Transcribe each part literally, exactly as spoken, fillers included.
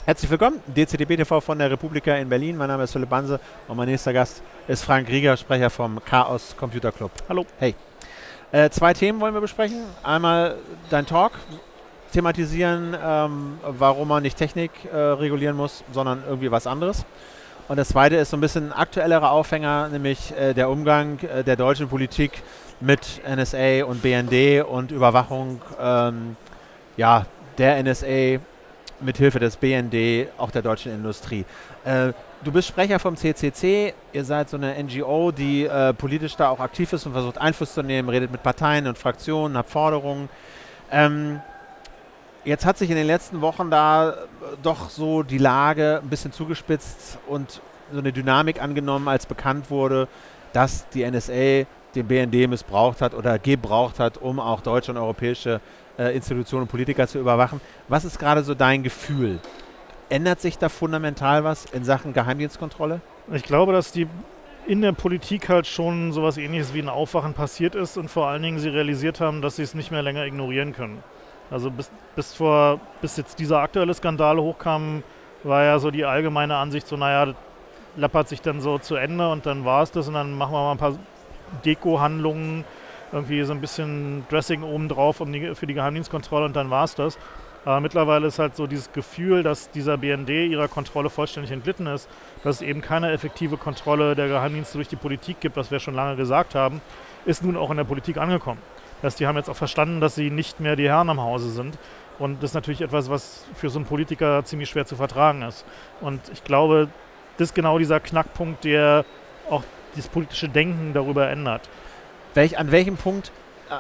Herzlich willkommen, D C D B T V von der Republika in Berlin. Mein Name ist Philipp Banse und mein nächster Gast ist Frank Rieger, Sprecher vom Chaos Computer Club. Hallo. Hey. Äh, zwei Themen wollen wir besprechen. Einmal dein Talk, thematisieren, ähm, warum man nicht Technik äh, regulieren muss, sondern irgendwie was anderes. Und das zweite ist so ein bisschen ein aktuellerer Aufhänger, nämlich äh, der Umgang äh, der deutschen Politik mit N S A und B N D und Überwachung ähm, ja, der N S A mithilfe des B N D, auch der deutschen Industrie. Äh, du bist Sprecher vom C C C, ihr seid so eine N G O, die äh, politisch da auch aktiv ist und versucht Einfluss zu nehmen, redet mit Parteien und Fraktionen, habt Forderungen. Ähm, jetzt hat sich in den letzten Wochen da doch so die Lage ein bisschen zugespitzt und so eine Dynamik angenommen, als bekannt wurde, dass die N S A den B N D missbraucht hat oder gebraucht hat, um auch deutsche und europäische äh, Institutionen und Politiker zu überwachen. Was ist gerade so dein Gefühl? Ändert sich da fundamental was in Sachen Geheimdienstkontrolle? Ich glaube, dass die in der Politik halt schon sowas Ähnliches wie ein Aufwachen passiert ist und vor allen Dingen sie realisiert haben, dass sie es nicht mehr länger ignorieren können. Also bis, bis, vor, bis jetzt dieser aktuelle Skandal hochkam, war ja so die allgemeine Ansicht so, naja, das lappert sich dann so zu Ende und dann war es das und dann machen wir mal ein paar Deko-Handlungen, irgendwie so ein bisschen Dressing obendrauf um die, für die Geheimdienstkontrolle und dann war es das. Aber mittlerweile ist halt so dieses Gefühl, dass dieser B N D ihrer Kontrolle vollständig entglitten ist, dass es eben keine effektive Kontrolle der Geheimdienste durch die Politik gibt, was wir schon lange gesagt haben, ist nun auch in der Politik angekommen. Das heißt, die haben jetzt auch verstanden, dass sie nicht mehr die Herren am Hause sind. Und das ist natürlich etwas, was für so einen Politiker ziemlich schwer zu vertragen ist. Und ich glaube, das ist genau dieser Knackpunkt, der auch das politische Denken darüber ändert. Welch, an welchem Punkt äh,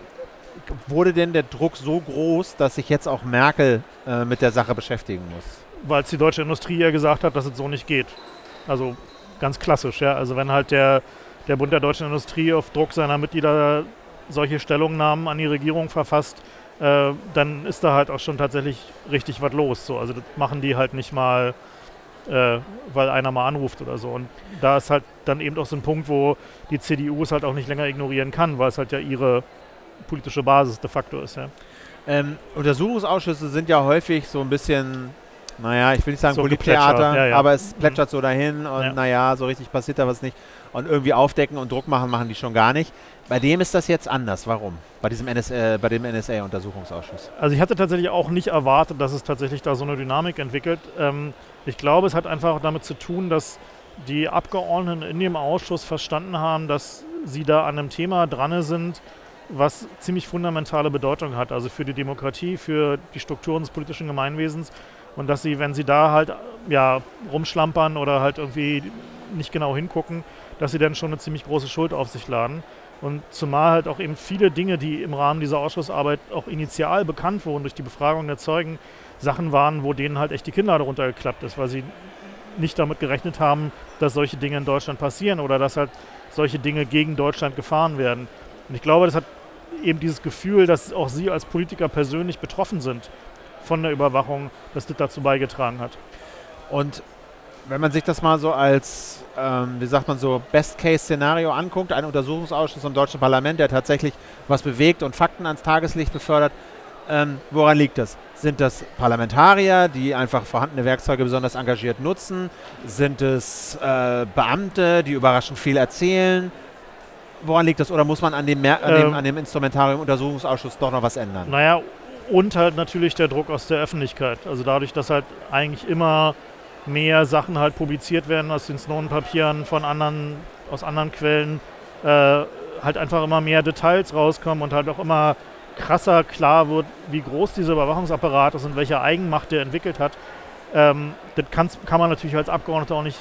wurde denn der Druck so groß, dass sich jetzt auch Merkel äh, mit der Sache beschäftigen muss? Weil es die deutsche Industrie ja gesagt hat, dass es so nicht geht. Also ganz klassisch, ja. Also wenn halt der, der Bund der deutschen Industrie auf Druck seiner Mitglieder solche Stellungnahmen an die Regierung verfasst, äh, dann ist da halt auch schon tatsächlich richtig was los. So. Also das machen die halt nicht mal, äh, weil einer mal anruft oder so. Und da ist halt dann eben auch so ein Punkt, wo die C D U es halt auch nicht länger ignorieren kann, weil es halt ja ihre politische Basis de facto ist. Ja. Ähm, Untersuchungsausschüsse sind ja häufig so ein bisschen, naja, ich will nicht sagen so Polittheater, ja, ja. aber es plätschert mhm. so dahin und ja. naja, so richtig passiert da was nicht. Und irgendwie aufdecken und Druck machen, machen die schon gar nicht. Bei dem ist das jetzt anders. Warum? Bei diesem N S A, bei dem N S A-Untersuchungsausschuss. Also ich hatte tatsächlich auch nicht erwartet, dass es tatsächlich da so eine Dynamik entwickelt. Ähm, ich glaube, es hat einfach damit zu tun, dass die Abgeordneten in dem Ausschuss verstanden haben, dass sie da an einem Thema dran sind, was ziemlich fundamentale Bedeutung hat, also für die Demokratie, für die Strukturen des politischen Gemeinwesens und dass sie, wenn sie da halt ja, rumschlampern oder halt irgendwie nicht genau hingucken, dass sie dann schon eine ziemlich große Schuld auf sich laden. Und zumal halt auch eben viele Dinge, die im Rahmen dieser Ausschussarbeit auch initial bekannt wurden durch die Befragung der Zeugen, Sachen waren, wo denen halt echt die Kinnlade runtergeklappt ist, weil sie nicht damit gerechnet haben, dass solche Dinge in Deutschland passieren oder dass halt solche Dinge gegen Deutschland gefahren werden. Und ich glaube, das hat eben dieses Gefühl, dass auch sie als Politiker persönlich betroffen sind von der Überwachung, dass das dazu beigetragen hat. Und wenn man sich das mal so als, ähm, wie sagt man so, Best-Case-Szenario anguckt, ein Untersuchungsausschuss im deutschen Parlament, der tatsächlich was bewegt und Fakten ans Tageslicht befördert, ähm, woran liegt das? Sind das Parlamentarier, die einfach vorhandene Werkzeuge besonders engagiert nutzen? Sind es äh, Beamte, die überraschend viel erzählen? Woran liegt das? Oder muss man an dem, Mer an dem, ähm, an dem Instrumentarium Untersuchungsausschuss doch noch was ändern? Naja, und halt natürlich der Druck aus der Öffentlichkeit. Also dadurch, dass halt eigentlich immer mehr Sachen halt publiziert werden aus den Snowden-Papieren von anderen, aus anderen Quellen, äh, halt einfach immer mehr Details rauskommen und halt auch immer krasser klar wird, wie groß dieser Überwachungsapparat ist und welche Eigenmacht der entwickelt hat. Ähm, das kann man natürlich als Abgeordneter auch nicht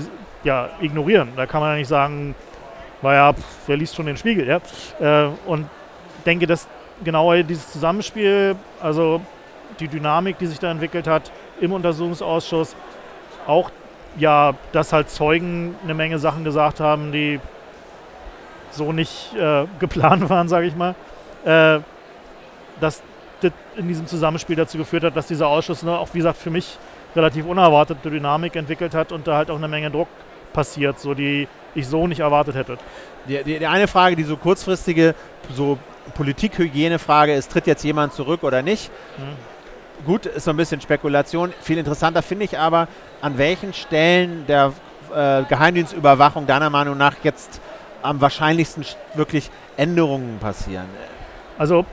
ja, ignorieren. Da kann man ja nicht sagen, naja, pf, wer liest schon den Spiegel, ja? Äh, und denke, dass genau dieses Zusammenspiel, also die Dynamik, die sich da entwickelt hat im Untersuchungsausschuss, auch ja, dass halt Zeugen eine Menge Sachen gesagt haben, die so nicht äh, geplant waren, sage ich mal, äh, dass das in diesem Zusammenspiel dazu geführt hat, dass dieser Ausschuss, ne, auch wie gesagt, für mich relativ unerwartete Dynamik entwickelt hat und da halt auch eine Menge Druck passiert, so die ich so nicht erwartet hätte. Die, die, die eine Frage, die so kurzfristige, so Politikhygiene-Frage ist, tritt jetzt jemand zurück oder nicht? Mhm. gut, ist so ein bisschen Spekulation. Viel interessanter finde ich aber, an welchen Stellen der äh, Geheimdienstüberwachung deiner Meinung nach jetzt am wahrscheinlichsten wirklich Änderungen passieren. Also,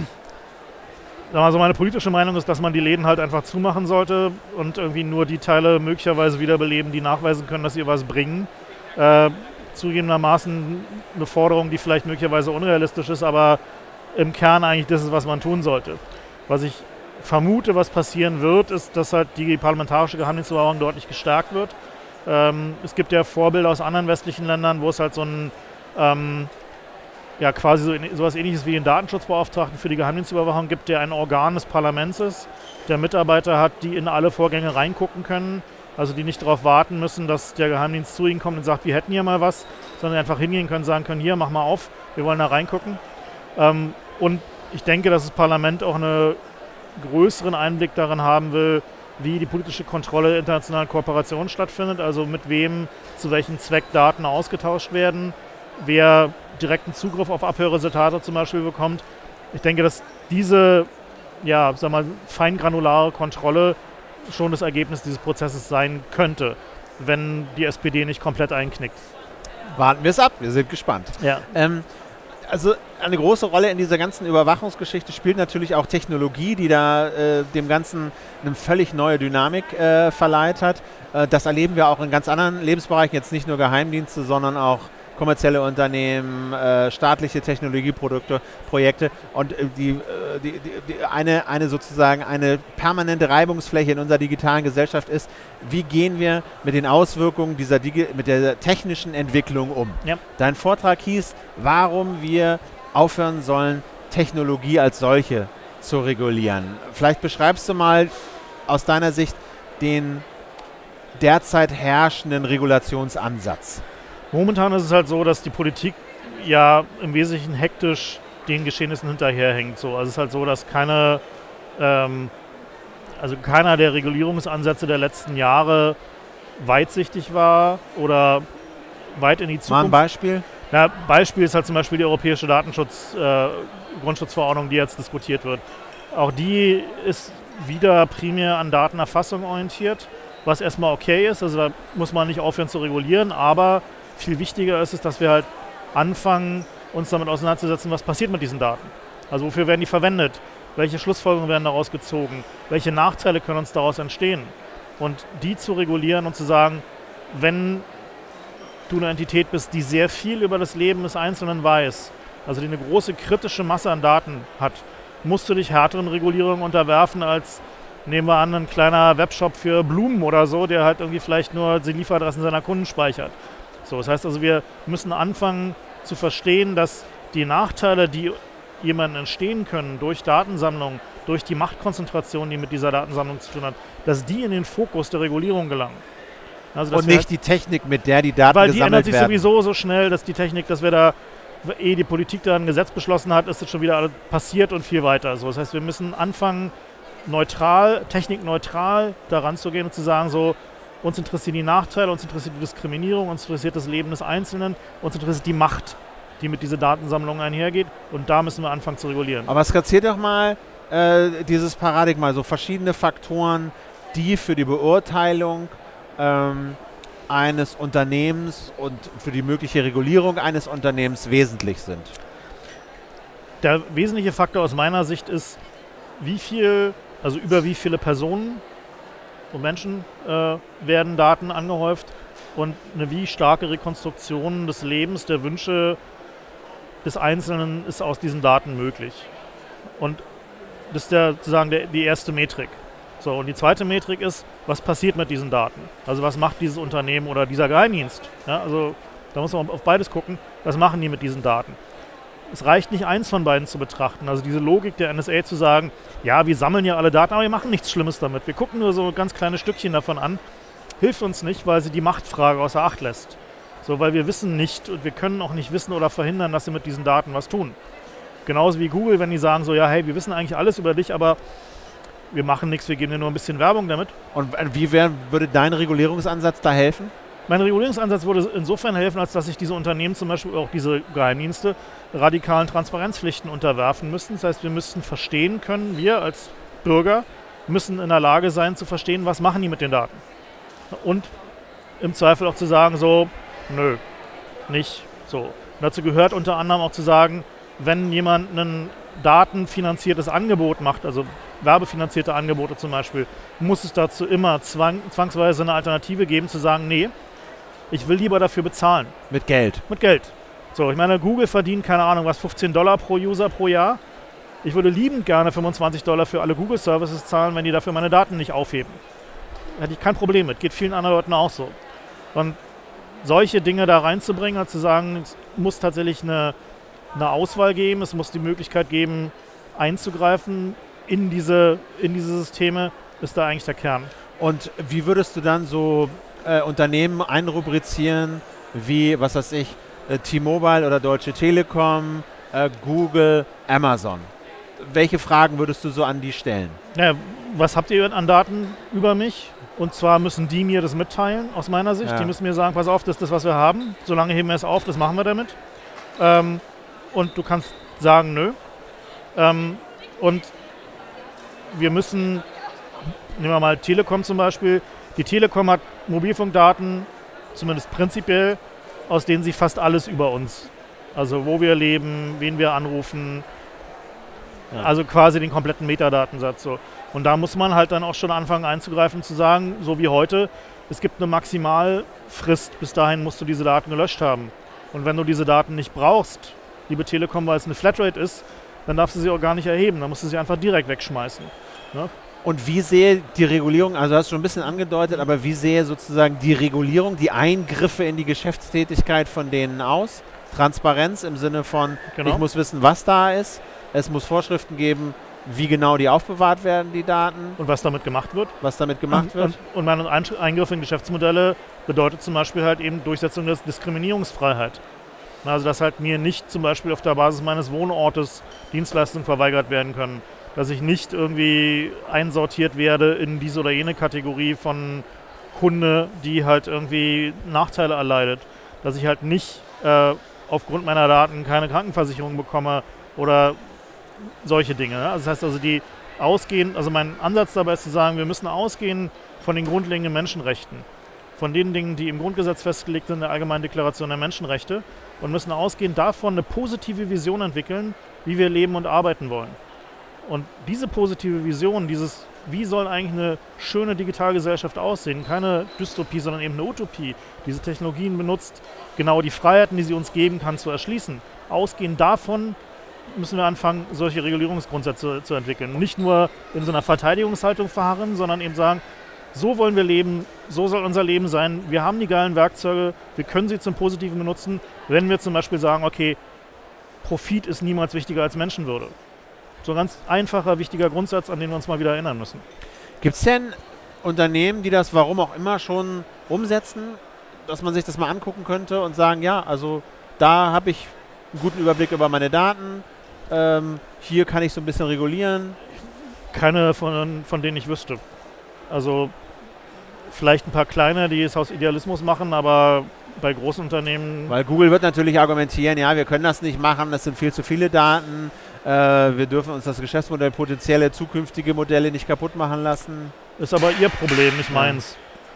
sag mal so, meine politische Meinung ist, dass man die Läden halt einfach zumachen sollte und irgendwie nur die Teile möglicherweise wiederbeleben, die nachweisen können, dass sie was bringen. Äh, zugegebenermaßen eine Forderung, die vielleicht möglicherweise unrealistisch ist, aber im Kern eigentlich das ist, was man tun sollte. Was ich vermute, was passieren wird, ist, dass halt die parlamentarische Geheimdienstüberwachung deutlich gestärkt wird. Ähm, es gibt ja Vorbilder aus anderen westlichen Ländern, wo es halt so ein ähm, ja, quasi so sowas Ähnliches wie den Datenschutzbeauftragten für die Geheimdienstüberwachung gibt, der ein Organ des Parlaments ist, der Mitarbeiter hat, die in alle Vorgänge reingucken können, also die nicht darauf warten müssen, dass der Geheimdienst zu ihnen kommt und sagt, wir hätten hier mal was, sondern einfach hingehen können, sagen können, hier, mach mal auf, wir wollen da reingucken. Ähm, und ich denke, dass das Parlament auch einen größeren Einblick darin haben will, wie die politische Kontrolle internationaler Kooperationen stattfindet, also mit wem zu welchem Zweck Daten ausgetauscht werden, wer direkten Zugriff auf Abhörresultate zum Beispiel bekommt. Ich denke, dass diese ja, sag mal, feingranulare Kontrolle schon das Ergebnis dieses Prozesses sein könnte, wenn die S P D nicht komplett einknickt. Warten wir es ab, wir sind gespannt. Ja. Ähm, also eine große Rolle in dieser ganzen Überwachungsgeschichte spielt natürlich auch Technologie, die da äh, dem Ganzen eine völlig neue Dynamik äh, verleiht hat. Äh, das erleben wir auch in ganz anderen Lebensbereichen, jetzt nicht nur Geheimdienste, sondern auch kommerzielle Unternehmen, äh, staatliche Technologieprodukte, Projekte und äh, die, äh, die, die, die eine, eine sozusagen eine permanente Reibungsfläche in unserer digitalen Gesellschaft ist, wie gehen wir mit den Auswirkungen dieser Digi mit der technischen Entwicklung um? Ja. Dein Vortrag hieß, warum wir aufhören sollen, Technologie als solche zu regulieren. Vielleicht beschreibst du mal aus deiner Sicht den derzeit herrschenden Regulationsansatz. Momentan ist es halt so, dass die Politik ja im Wesentlichen hektisch den Geschehnissen hinterherhängt. So. Also es ist halt so, dass keine, ähm, also keiner der Regulierungsansätze der letzten Jahre weitsichtig war oder weit in die Zukunft. Mal ein Beispiel? Ja, Beispiel ist halt zum Beispiel die europäische Datenschutz, äh, Grundschutzverordnung, die jetzt diskutiert wird. Auch die ist wieder primär an Datenerfassung orientiert, was erstmal okay ist. Also da muss man nicht aufhören zu regulieren, aber viel wichtiger ist es, dass wir halt anfangen, uns damit auseinanderzusetzen, was passiert mit diesen Daten. Also wofür werden die verwendet? Welche Schlussfolgerungen werden daraus gezogen? Welche Nachteile können uns daraus entstehen? Und die zu regulieren und zu sagen, wenn du eine Entität bist, die sehr viel über das Leben des Einzelnen weiß, also die eine große kritische Masse an Daten hat, musst du dich härteren Regulierungen unterwerfen als, nehmen wir an, ein kleiner Webshop für Blumen oder so, der halt irgendwie vielleicht nur die Lieferadressen seiner Kunden speichert. So, das heißt also, wir müssen anfangen zu verstehen, dass die Nachteile, die jemandem entstehen können durch Datensammlung, durch die Machtkonzentration, die mit dieser Datensammlung zu tun hat, dass die in den Fokus der Regulierung gelangen. Also, und nicht halt die Technik, mit der die Daten weil gesammelt werden. Weil die ändert sich sowieso so schnell, dass die Technik, dass wir da, ehe die Politik da ein Gesetz beschlossen hat, ist es schon wieder passiert und viel weiter. So, das heißt, wir müssen anfangen, neutral, technikneutral daran zu gehen und zu sagen, so, uns interessieren die Nachteile, uns interessiert die Diskriminierung, uns interessiert das Leben des Einzelnen, uns interessiert die Macht, die mit dieser Datensammlung einhergeht, und da müssen wir anfangen zu regulieren. Aber skizziert doch mal äh, dieses Paradigma, so verschiedene Faktoren, die für die Beurteilung ähm, eines Unternehmens und für die mögliche Regulierung eines Unternehmens wesentlich sind. Der wesentliche Faktor aus meiner Sicht ist, wie viel, also über wie viele Personen und Menschen äh, werden Daten angehäuft und eine wie starke Rekonstruktion des Lebens, der Wünsche des Einzelnen ist aus diesen Daten möglich. Und das ist der, sozusagen der, die erste Metrik. So, und die zweite Metrik ist, was passiert mit diesen Daten? Also was macht dieses Unternehmen oder dieser Geheimdienst? Ja, also da muss man auf beides gucken, was machen die mit diesen Daten? Es reicht nicht, eins von beiden zu betrachten. Also diese Logik der N S A zu sagen, ja, wir sammeln ja alle Daten, aber wir machen nichts Schlimmes damit. Wir gucken nur so ganz kleine Stückchen davon an, hilft uns nicht, weil sie die Machtfrage außer Acht lässt. So, weil wir wissen nicht und wir können auch nicht wissen oder verhindern, dass sie mit diesen Daten was tun. Genauso wie Google, wenn die sagen so, ja, hey, wir wissen eigentlich alles über dich, aber wir machen nichts, wir geben dir nur ein bisschen Werbung damit. Und wie wär, würde dein Regulierungsansatz da helfen? Mein Regulierungsansatz würde insofern helfen, als dass sich diese Unternehmen, zum Beispiel auch diese Geheimdienste, radikalen Transparenzpflichten unterwerfen müssten. Das heißt, wir müssten verstehen können, wir als Bürger müssen in der Lage sein zu verstehen, was machen die mit den Daten. Und im Zweifel auch zu sagen, so, nö, nicht so. Und dazu gehört unter anderem auch zu sagen, wenn jemand ein datenfinanziertes Angebot macht, also werbefinanzierte Angebote zum Beispiel, muss es dazu immer zwang, zwangsweise eine Alternative geben, zu sagen, nee, ich will lieber dafür bezahlen. Mit Geld. Mit Geld. So, ich meine, Google verdient, keine Ahnung, was, fünfzehn Dollar pro User pro Jahr. Ich würde liebend gerne fünfundzwanzig Dollar für alle Google-Services zahlen, wenn die dafür meine Daten nicht aufheben. Da hätte ich kein Problem mit. Geht vielen anderen Leuten auch so. Und solche Dinge da reinzubringen, zu sagen, es muss tatsächlich eine, eine Auswahl geben, es muss die Möglichkeit geben, einzugreifen in diese, in diese Systeme, ist da eigentlich der Kern. Und wie würdest du dann so äh, Unternehmen einrubrizieren, wie, was weiß ich, äh, T-Mobile oder Deutsche Telekom, äh, Google, Amazon? Welche Fragen würdest du so an die stellen? Ja, was habt ihr an Daten über mich? Und zwar müssen die mir das mitteilen, aus meiner Sicht. Ja. Die müssen mir sagen, pass auf, das ist das, was wir haben. Solange heben wir es auf, das machen wir damit. Ähm, und du kannst sagen, nö. Ähm, und wir müssen, nehmen wir mal Telekom zum Beispiel. Die Telekom hat Mobilfunkdaten, zumindest prinzipiell, aus denen sie fast alles über uns. Also wo wir leben, wen wir anrufen. Ja. Also quasi den kompletten Metadatensatz. So. Und da muss man halt dann auch schon anfangen einzugreifen, zu sagen, so wie heute, es gibt eine Maximalfrist, bis dahin musst du diese Daten gelöscht haben. Und wenn du diese Daten nicht brauchst, liebe Telekom, weil es eine Flatrate ist, dann darfst du sie auch gar nicht erheben, dann musst du sie einfach direkt wegschmeißen. Ne? Und wie sehe die Regulierung, also hast du schon ein bisschen angedeutet, aber wie sehe sozusagen die Regulierung, die Eingriffe in die Geschäftstätigkeit von denen aus? Transparenz im Sinne von, genau. Ich muss wissen, was da ist, es muss Vorschriften geben, wie genau die aufbewahrt werden, die Daten. Und was damit gemacht wird. Was damit gemacht und, wird. Und, und mein Eingriff in Geschäftsmodelle bedeutet zum Beispiel halt eben Durchsetzung der Diskriminierungsfreiheit. Also dass halt mir nicht zum Beispiel auf der Basis meines Wohnortes Dienstleistungen verweigert werden können. Dass ich nicht irgendwie einsortiert werde in diese oder jene Kategorie von Kunde, die halt irgendwie Nachteile erleidet. Dass ich halt nicht äh, aufgrund meiner Daten keine Krankenversicherung bekomme oder solche Dinge. Ne? Also das heißt also, die ausgehen, also mein Ansatz dabei ist zu sagen, wir müssen ausgehen von den grundlegenden Menschenrechten, von den Dingen, die im Grundgesetz festgelegt sind in der Allgemeinen Deklaration der Menschenrechte und müssen ausgehend davon eine positive Vision entwickeln, wie wir leben und arbeiten wollen. Und diese positive Vision, dieses, wie soll eigentlich eine schöne Digitalgesellschaft aussehen, keine Dystopie, sondern eben eine Utopie, diese Technologien benutzt, genau die Freiheiten, die sie uns geben kann, zu erschließen. Ausgehend davon müssen wir anfangen, solche Regulierungsgrundsätze zu entwickeln. Nicht nur in so einer Verteidigungshaltung verharren, sondern eben sagen, so wollen wir leben, so soll unser Leben sein. Wir haben die geilen Werkzeuge, wir können sie zum Positiven benutzen, wenn wir zum Beispiel sagen, okay, Profit ist niemals wichtiger als Menschenwürde. So ein ganz einfacher, wichtiger Grundsatz, an den wir uns mal wieder erinnern müssen. Gibt es denn Unternehmen, die das warum auch immer schon umsetzen, dass man sich das mal angucken könnte und sagen, ja, also da habe ich einen guten Überblick über meine Daten, ähm, hier kann ich so ein bisschen regulieren? Keine von, von denen ich wüsste. Also vielleicht ein paar kleine, die es aus Idealismus machen, aber bei großen Unternehmen... Weil Google wird natürlich argumentieren, ja, wir können das nicht machen, das sind viel zu viele Daten, äh, wir dürfen uns das Geschäftsmodell, potenzielle zukünftige Modelle nicht kaputt machen lassen. Ist aber ihr Problem, nicht meins.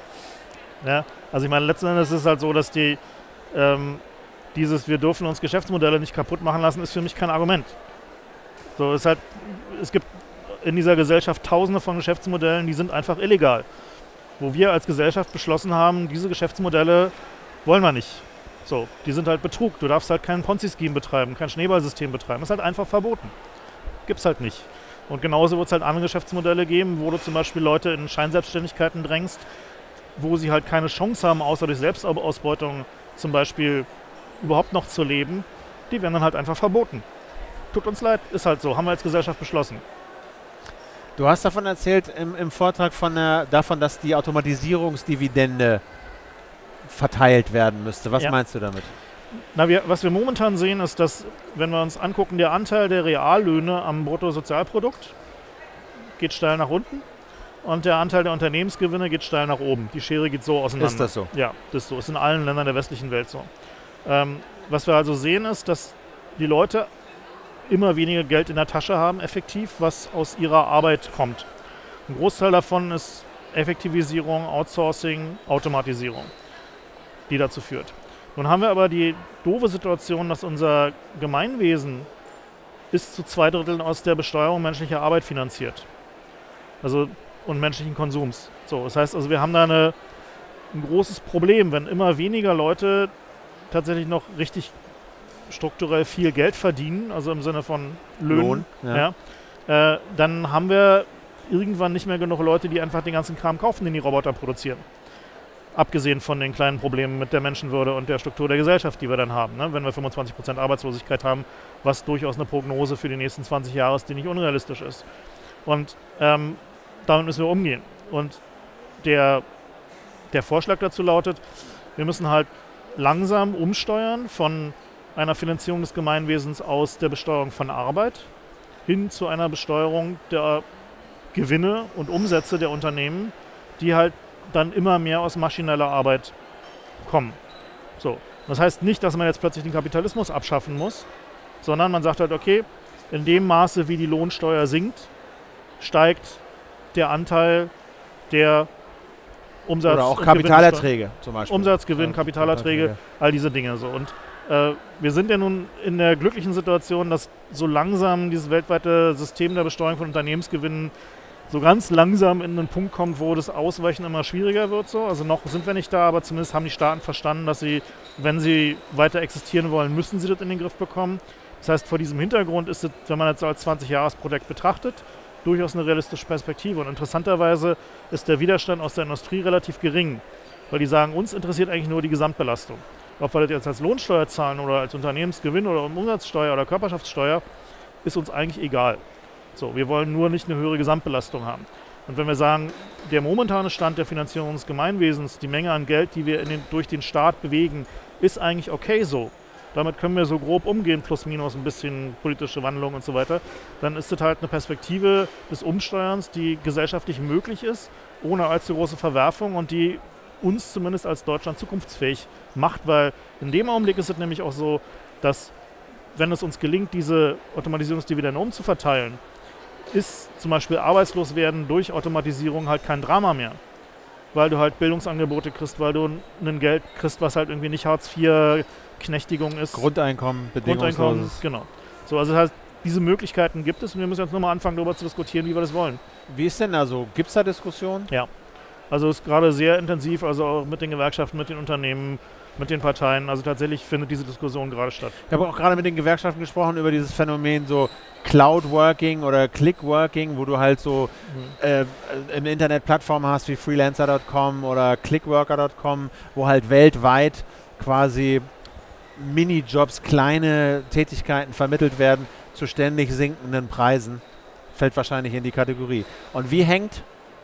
Ja. Ja, also ich meine, letzten Endes ist es halt so, dass die ähm, dieses, wir dürfen uns Geschäftsmodelle nicht kaputt machen lassen, ist für mich kein Argument. So, ist halt, es gibt in dieser Gesellschaft tausende von Geschäftsmodellen, die sind einfach illegal. Wo wir als Gesellschaft beschlossen haben, diese Geschäftsmodelle wollen wir nicht. So, die sind halt Betrug. Du darfst halt keinen Ponzi-Scheme betreiben, kein Schneeballsystem betreiben. Das ist halt einfach verboten. Gibt's halt nicht. Und genauso wird es halt andere Geschäftsmodelle geben, wo du zum Beispiel Leute in Scheinselbstständigkeiten drängst, wo sie halt keine Chance haben, außer durch Selbstausbeutung zum Beispiel überhaupt noch zu leben. Die werden dann halt einfach verboten. Tut uns leid, ist halt so, haben wir als Gesellschaft beschlossen. Du hast davon erzählt im, im Vortrag von der, davon, dass die Automatisierungsdividende verteilt werden müsste. Was ja. meinst du damit? Na, wir, was wir momentan sehen, ist, dass, wenn wir uns angucken, der Anteil der Reallöhne am Bruttosozialprodukt geht steil nach unten und der Anteil der Unternehmensgewinne geht steil nach oben. Die Schere geht so auseinander. Ist das so? Ja, das ist so. Ist in allen Ländern der westlichen Welt so. Ähm, was wir also sehen, ist, dass die Leute immer weniger Geld in der Tasche haben, effektiv, was aus ihrer Arbeit kommt. Ein Großteil davon ist Effektivisierung, Outsourcing, Automatisierung, die dazu führt. Nun haben wir aber die doofe Situation, dass unser Gemeinwesen ist zu zwei Dritteln aus der Besteuerung menschlicher Arbeit finanziert. Also und menschlichen Konsums. So, das heißt also, wir haben da eine, ein großes Problem, wenn immer weniger Leute tatsächlich noch richtig strukturell viel Geld verdienen, also im Sinne von Löhnen, Lohn, ja. Ja, äh, dann haben wir irgendwann nicht mehr genug Leute, die einfach den ganzen Kram kaufen, den die Roboter produzieren. Abgesehen von den kleinen Problemen mit der Menschenwürde und der Struktur der Gesellschaft, die wir dann haben, ne? Wenn wir fünfundzwanzig Prozent Arbeitslosigkeit haben, was durchaus eine Prognose für die nächsten zwanzig Jahre ist, die nicht unrealistisch ist. Und ähm, damit müssen wir umgehen. Und der, der Vorschlag dazu lautet, wir müssen halt langsam umsteuern von einer Finanzierung des Gemeinwesens aus der Besteuerung von Arbeit hin zu einer Besteuerung der Gewinne und Umsätze der Unternehmen, die halt dann immer mehr aus maschineller Arbeit kommen. So. Das heißt nicht, dass man jetzt plötzlich den Kapitalismus abschaffen muss, sondern man sagt halt, okay, in dem Maße, wie die Lohnsteuer sinkt, steigt der Anteil der Umsatz- Oder auch Kapitalerträge zum Beispiel. Umsatz, Gewinn, ja, Kapitalerträge, all diese Dinge so. Und äh, wir sind ja nun in der glücklichen Situation, dass so langsam dieses weltweite System der Besteuerung von Unternehmensgewinnen so ganz langsam in einen Punkt kommt, wo das Ausweichen immer schwieriger wird. So. Also noch sind wir nicht da, aber zumindest haben die Staaten verstanden, dass sie, wenn sie weiter existieren wollen, müssen sie das in den Griff bekommen. Das heißt, vor diesem Hintergrund ist es, wenn man das so als zwanzig-Jahres-Projekt betrachtet, durchaus eine realistische Perspektive. Und interessanterweise ist der Widerstand aus der Industrie relativ gering, weil die sagen, uns interessiert eigentlich nur die Gesamtbelastung. Ob wir das jetzt als Lohnsteuer zahlen oder als Unternehmensgewinn oder Umsatzsteuer oder Körperschaftssteuer, ist uns eigentlich egal. So, wir wollen nur nicht eine höhere Gesamtbelastung haben. Und wenn wir sagen, der momentane Stand der Finanzierung des Gemeinwesens, die Menge an Geld, die wir in den, durch den Staat bewegen, ist eigentlich okay so. Damit können wir so grob umgehen, plus minus ein bisschen politische Wandlung und so weiter. Dann ist das halt eine Perspektive des Umsteuerns, die gesellschaftlich möglich ist, ohne allzu große Verwerfung und die uns zumindest als Deutschland zukunftsfähig macht, weil in dem Augenblick ist es nämlich auch so, dass wenn es uns gelingt, diese Automatisierungsdividende umzuverteilen, ist zum Beispiel Arbeitsloswerden durch Automatisierung halt kein Drama mehr. Weil du halt Bildungsangebote kriegst, weil du ein Geld kriegst, was halt irgendwie nicht Hartz vier Knechtigung ist. Grundeinkommen, bedingungsloses. Grundeinkommen, genau. So, also das heißt, diese Möglichkeiten gibt es und wir müssen jetzt nochmal anfangen, darüber zu diskutieren, wie wir das wollen. Wie ist denn also, gibt es da Diskussionen? Ja, also es ist gerade sehr intensiv, also auch mit den Gewerkschaften, mit den Unternehmen, mit den Parteien. Also tatsächlich findet diese Diskussion gerade statt. Ich habe auch gerade mit den Gewerkschaften gesprochen über dieses Phänomen so Cloud-Working oder Click-Working, wo du halt so mhm. äh, im Internet Plattformen hast wie Freelancer Punkt com oder Clickworker Punkt com, wo halt weltweit quasi Minijobs, kleine Tätigkeiten vermittelt werden zu ständig sinkenden Preisen. Fällt wahrscheinlich in die Kategorie. Und wie hängt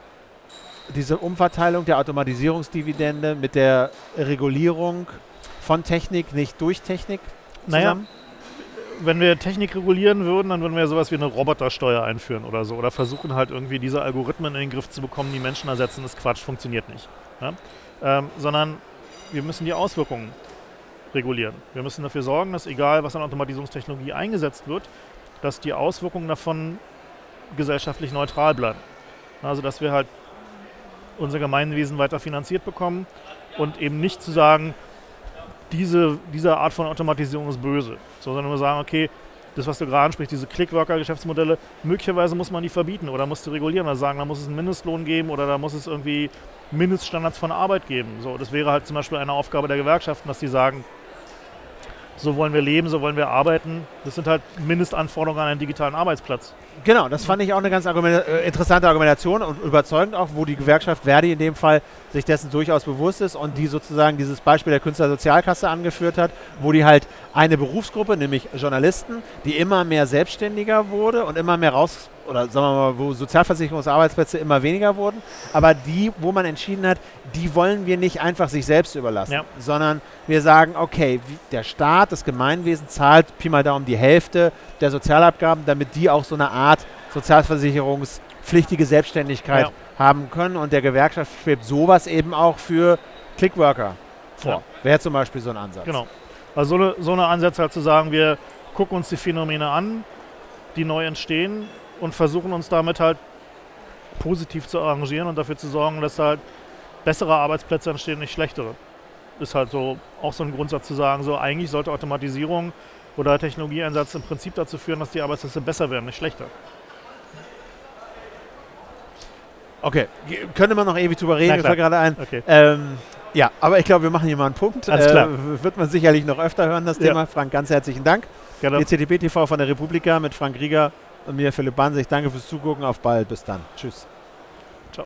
diese Umverteilung der Automatisierungsdividende mit der Regulierung von Technik, nicht durch Technik zusammen? Naja, wenn wir Technik regulieren würden, dann würden wir sowas wie eine Robotersteuer einführen oder so. Oder versuchen halt irgendwie diese Algorithmen in den Griff zu bekommen, die Menschen ersetzen. Das ist Quatsch, funktioniert nicht. Ja? Ähm, sondern wir müssen die Auswirkungen regulieren. Wir müssen dafür sorgen, dass egal, was an Automatisierungstechnologie eingesetzt wird, dass die Auswirkungen davon gesellschaftlich neutral bleiben. Also dass wir halt unser Gemeinwesen weiter finanziert bekommen und eben nicht zu sagen, diese, diese Art von Automatisierung ist böse, so, sondern wir sagen, okay, das, was du gerade ansprichst, diese Clickworker-Geschäftsmodelle, möglicherweise muss man die verbieten oder muss die regulieren oder sagen, da muss es einen Mindestlohn geben oder da muss es irgendwie Mindeststandards von Arbeit geben. So, das wäre halt zum Beispiel eine Aufgabe der Gewerkschaften, dass die sagen, so wollen wir leben, so wollen wir arbeiten. Das sind halt Mindestanforderungen an einen digitalen Arbeitsplatz. Genau, das fand ich auch eine ganz argument äh, interessante Argumentation und überzeugend auch, wo die Gewerkschaft Verdi in dem Fall sich dessen durchaus bewusst ist und die sozusagen dieses Beispiel der Künstlersozialkasse angeführt hat, wo die halt eine Berufsgruppe, nämlich Journalisten, die immer mehr selbstständiger wurde und immer mehr raus, oder sagen wir mal, wo Sozialversicherungsarbeitsplätze immer weniger wurden, aber die, wo man entschieden hat, die wollen wir nicht einfach sich selbst überlassen, ja. sondern wir sagen, okay, der Staat, das Gemeinwesen zahlt Pi mal Daumen die Hälfte der Sozialabgaben, damit die auch so eine Art sozialversicherungspflichtige Selbstständigkeit ja. haben können und der Gewerkschaft schwebt sowas eben auch für Clickworker vor. Ja. Wäre zum Beispiel so ein Ansatz. Genau. Also so eine, so eine Ansatz halt zu sagen, wir gucken uns die Phänomene an, die neu entstehen und versuchen uns damit halt positiv zu arrangieren und dafür zu sorgen, dass halt bessere Arbeitsplätze entstehen, nicht schlechtere. Ist halt so auch so ein Grundsatz zu sagen, so eigentlich sollte Automatisierung oder Technologieeinsatz im Prinzip dazu führen, dass die Arbeitsplätze besser werden, nicht schlechter. Okay, G- könnte man noch ewig drüber reden, Na mir klar. fällt gerade ein. Okay. Ähm, ja, aber ich glaube, wir machen hier mal einen Punkt. Alles klar. Äh, wird man sicherlich noch öfter hören, das Ja. Thema. Frank, ganz herzlichen Dank. Gerne. D C T B T V von der Republika mit Frank Rieger und mir, Philipp Banse. Ich danke fürs Zugucken. Auf bald. Bis dann. Tschüss.